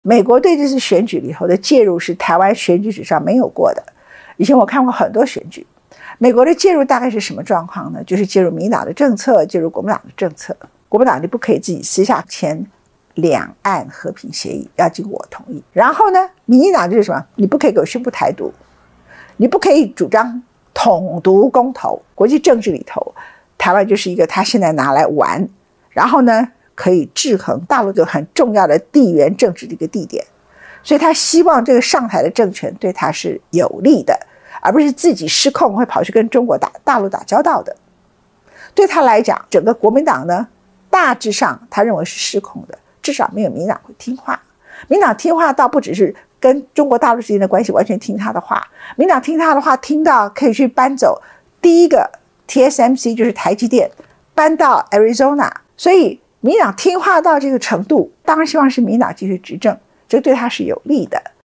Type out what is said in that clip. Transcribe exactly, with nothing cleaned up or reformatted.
美国对这次选举里头的介入是台湾选举史上没有过的。以前我看过很多选举，美国的介入大概是什么状况呢？就是介入民进党的政策，介入国民党的政策。国民党就不可以自己私下签两岸和平协议，要经过我同意。然后呢，民进党就是什么？你不可以给我宣布台独，你不可以主张统独公投。国际政治里头，台湾就是一个他现在拿来玩，然后呢可以制衡大陆的很重要的地缘政治的一个地点。所以他希望这个上台的政权对他是有利的，而不是自己失控会跑去跟中国打大陆打交道的。对他来讲，整个国民党呢，大致上他认为是失控的，至少没有民进党会听话。民进党听话倒不只是跟中国大陆之间的关系完全听他的话，民进党听他的话听到可以去搬走第一个 T S M C 就是台积电搬到 Arizona， 所以民进党听话到这个程度，当然希望是民进党继续执政，这对他是有利的。